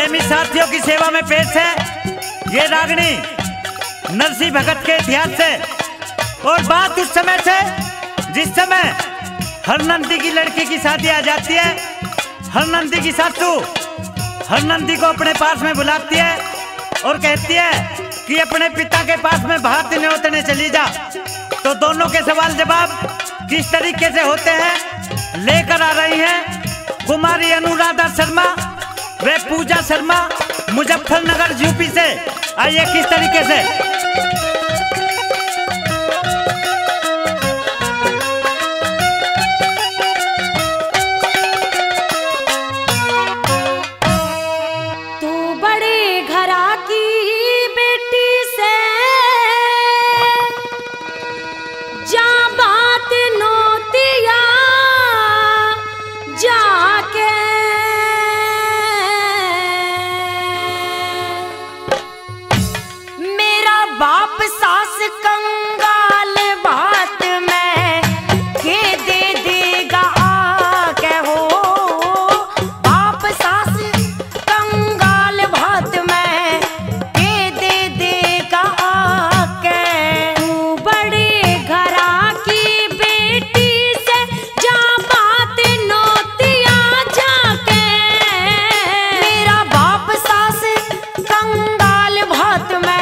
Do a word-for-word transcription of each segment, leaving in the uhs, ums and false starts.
प्रेमी साथियों की सेवा में पेश है ये रागनी नरसिंह भगत के इतिहास से। और बात उस समय से जिस समय हरनंदी की लड़की की शादी आ जाती है। हरनंदी की सासू हरनंदी को अपने पास में बुलाती है और कहती है कि अपने पिता के पास में भात न्योतने चली जा। तो दोनों के सवाल जवाब किस तरीके से होते हैं लेकर आ रही हैं कुमारी अनुराधा शर्मा वे पूजा शर्मा मुजफ्फरनगर यूपी से। आइए किस तरीके से। तू बड़े घरा की बेटी से जा बात नोतिया जाके बाप सास कंगाल बात में के दे देगा आके हो। बाप सास कंगाल बात में के दे देगा आके। तू बड़े घरा की बेटी से जा बात नोतिया जाके। मेरा बाप सास कंगाल बात में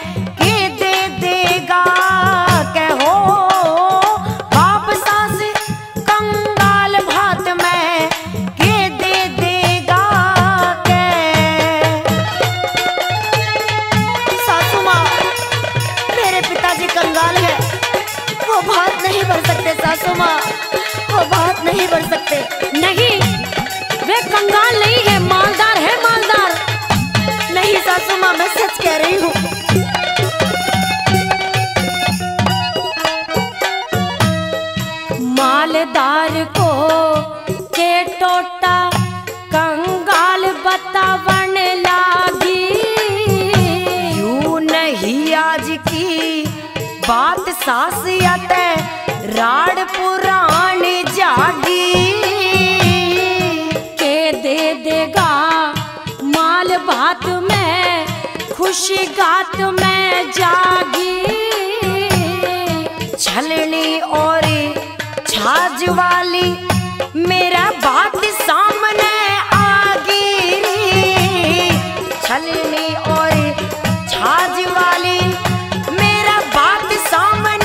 सासू माँ वो बात नहीं बढ़ सकते। नहीं वे कंगाल नहीं है, मालदार है मालदार। नहीं सासू माँ मैं सच कह रही हूँ। मालदार को के टोटा कंगाल बतावन लागी। यूं नहीं आज की बात सास आते राड पुराण जागी। के दे देगा माल भात में खुशी गात में जागी। छलनी और छाज वाली मेरा बात सामने आगी। छलनी और छाज वाली मेरा बात सामने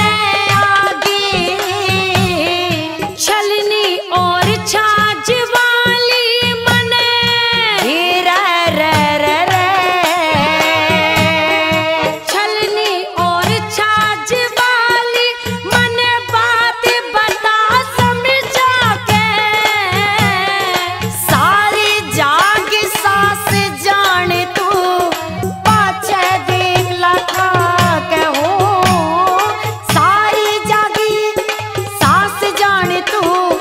और छाछ वाली मने रे रे रे रे। छलनी और छाछ वाली मने बात बता समझा के। सारी जाग सास जाने तू पाछे देख लखा के हो। सारी जागी सास जाने तू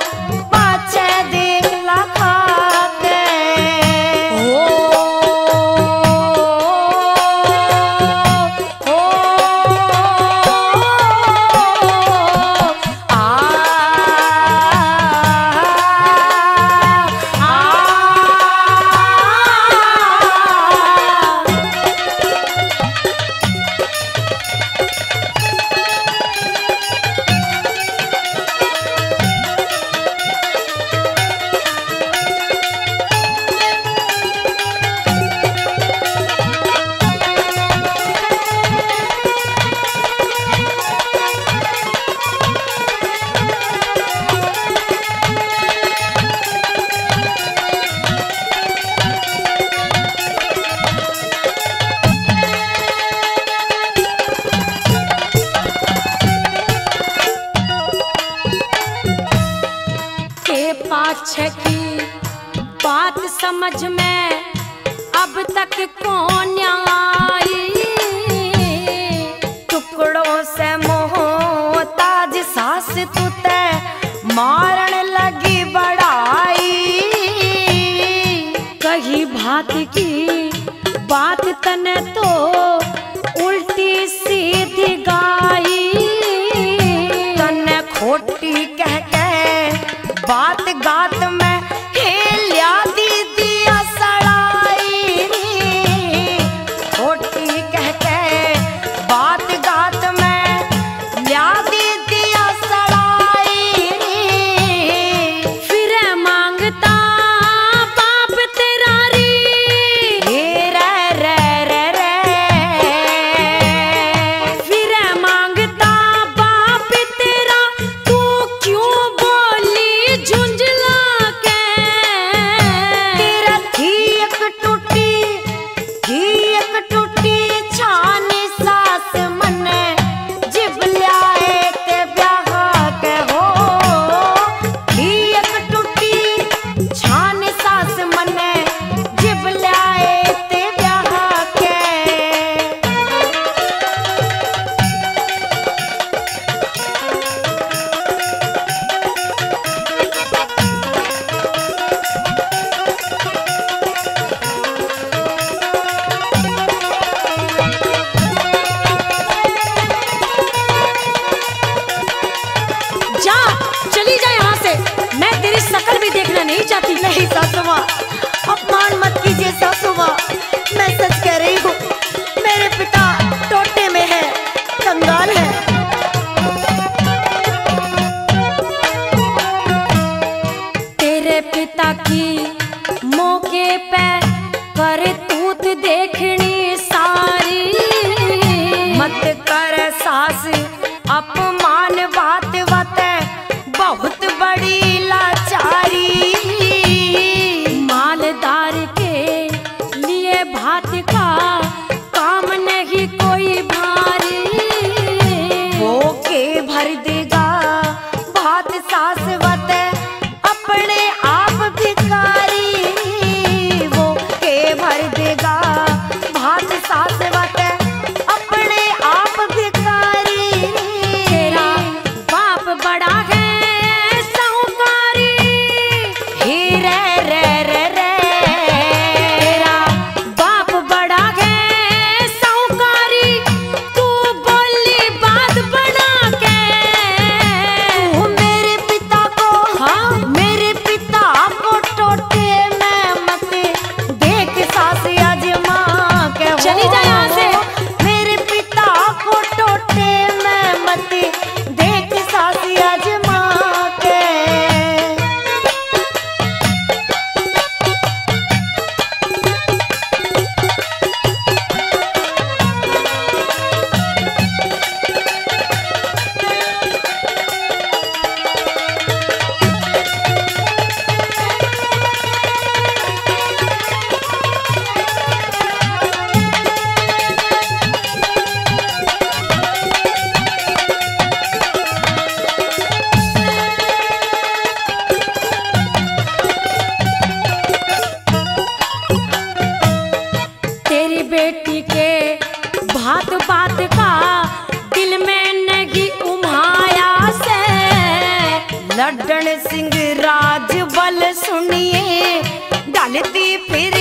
पाछे की बात समझ में अब तक कौन आई। टुकड़ों से मोहताज सास तुते मारन लगी बड़ाई। कही भात की बात तने तो उल्टी सीधी गाई। तने खोटी कह के बात गात में हेल्या दी दिया सड़ाई। जा, चली जा यहाँ से। मैं तेरी शक्ल भी देखना नहीं चाहती। नहीं सासू माँ, अपमान मत कीजिए सासू माँ, मैं सच कह रही हूँ। मेरे पिता टोटे में है, कंगाल है। तेरे पिता की मौके पे करतूत देखनी सारी, मत कर सास अपमान, बात बात बहुत बड़ी लाचारी। मालदार के लिए भात का काम नहीं कोई भारी, वो के भर देगा भात सास बात अपने आप भिखारी, वो के भर देगा भात सास बात अपने आप भिखारी। तेरा बाप बड़ा है साहूकारी, ही रे रे रे रे। तेरा बाप बड़ा है साहूकारी, तू बोली बात बना के। तू मेरे पिता को, हाँ? मेरे पिता को टोटे में मत देख सास आजमा के। चली जा यहाँ से। मेरे पिता को टोटे में मत देख सास आजमा के। तेरी बेटी के बात बात का दिल में नहीं उमाया से। लड्डन सिंह राज बल सुनिए, डालती फिर